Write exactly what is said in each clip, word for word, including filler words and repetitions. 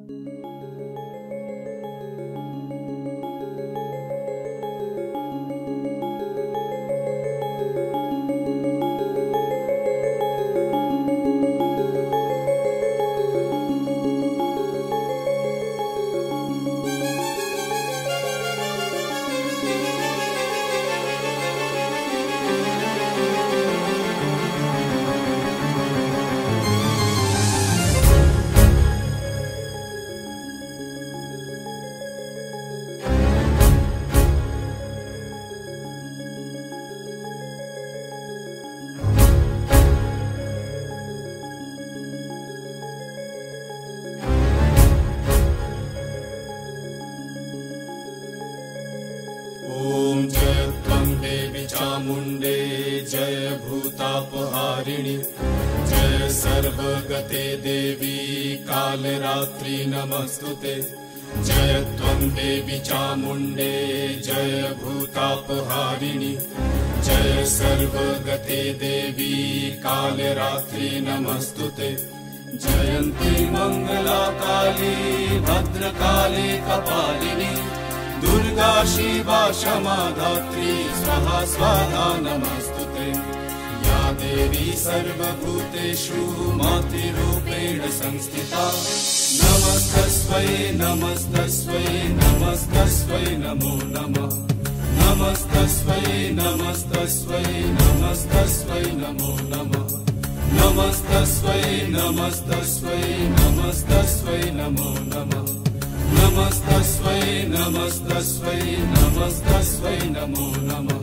चामुण्डे जय भूतापहारिणि जय सर्वगते देवी कालरात्रि नमस्तुते। जय त्वं देवी चामुण्डे जय भूतापहारिणि जय सर्वगते देवी कालरात्रि नमस्तुते। जयन्ती मंगला काली भद्रकाली कपालिनी दुर्गा शिवा क्षमा धात्री स्वाहा स्वाहा नमस्तुते। या देवी सर्वभूतेषु मातृरूपेण संस्थिता नमस्तस्मै नमस्तस्मै नमस्तस्मै नमो नमः। नमस्तस्मै नमस्तस्मै नमस्तस्मै नमो नमः। नमस्तस्मै नमस्तस्मै नमस्तस्मै नमो नमः। नमस्तस्मै नमस्तस्मै नमस्तस्मै नमो नमः।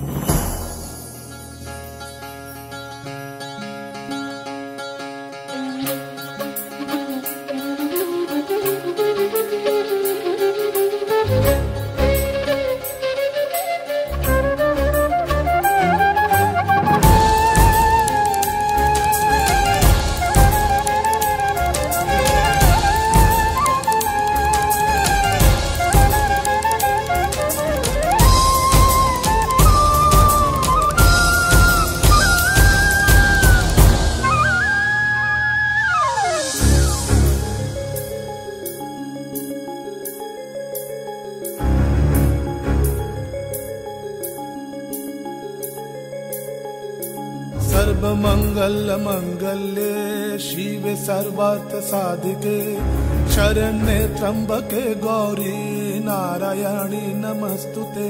सर्वमंगल मंगल्ये शिवे सर्वार्थ साधिके शरण्ये त्र्यंबके गौरी नारायणी नमस्तुते।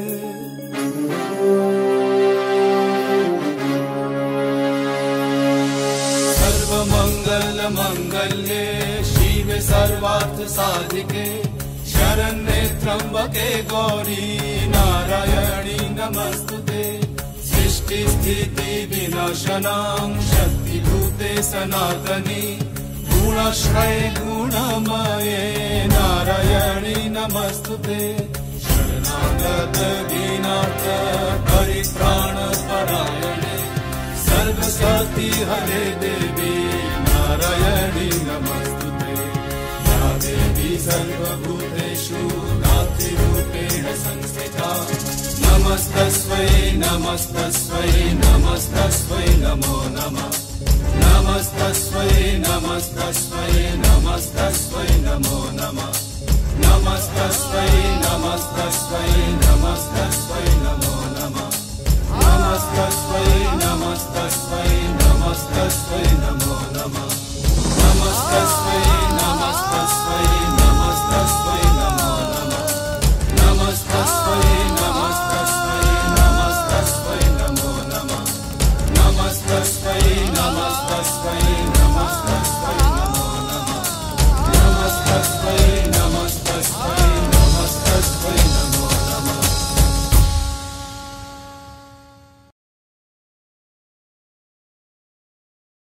सर्वमंगल मंगल्ये शिवे सर्वार्थ साधिके शरण्ये त्र्यंबके गौरी नारायणी नमस्तुते। सृष्टि स्थिति विनाशनां शक्तिभूते सनातनी गुणाश्रये गुणमये नारायणी नमस्तुते। शरणागत दीनार्थ परित्राण परायणे सर्वशक्ति हरे देवी नारायणी नमस्तुते। या देवी सर्वभूतेषु मातृरूपेण संस्थिता नमस्तस्मै नमस्तस्मै नमस्तस्मै नमो नमः। नमस्तस्मै नमस्तस्मै नमस्तस्मै नमो नमः। नमस्तस्मै नमस्तस्मै नमस्तस्मै नमो नमः। नमस्तस्मै नमस्तस्मै नमस्तस्मै नमो नमः। नमस्तस्मै